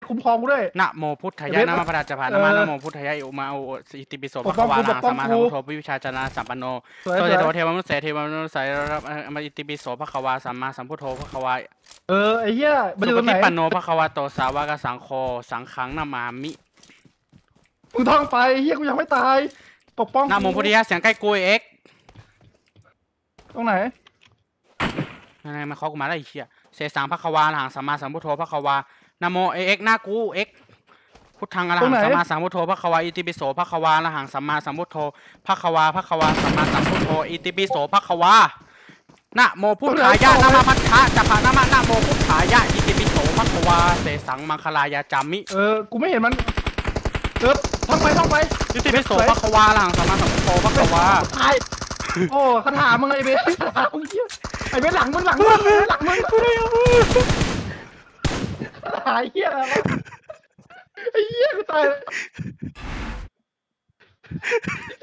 คุ้มครองกูด้วยนะโมพุทธายะนะมะพระราชพานะมานะโมพุทธายะอุมาโออิติปิโสภควาลังสัมมาสัมพุทโธวิชาจนะสัมปันโนโสเดโตเทวมนุษย์เทวมนุษย์สายมาอิติปิโสภควาสัมมาสัมพุทโธภควาไอ้เหี้ยมันอสุยู่ตรงไหนปฏิปันโนภควาโตสาวกสังโฆสังฆังนามามิมึงท่องไปเหี้ยกูยังไม่ตายปกป้องนะโมพุทธายะเสียงใกล้กูเอ็กตรงไหนนั่นมาเคาะกูมาแล้วไอ้เหี้ยเสสังภควาหังสัมมาสัมพุทโธภควานะโมเอ็กหน้ากูเอ็กพุทธังอรหังสัมมาสัมพุทโธภควาอิติปิโสภควาอรหังสัมมาสัมพุทโธภควาสัมมาสัมพุทโธอิติปิโสภควานะโมพุทธายะนะมะพัทธะจัพพะนะมะนะโมพุทธายะอิติปิโสภควาเสสังมังคลายาจามิกูไม่เห็นมันท่องไปอิติปิโสภควาอรหังสัมมาสัมพุทโธภควาตายโอ้คาถามึงไอ้เบสไอ้เบสหลังมึงตายเหี้ยอะไรไอ้เหี้ยกูตาย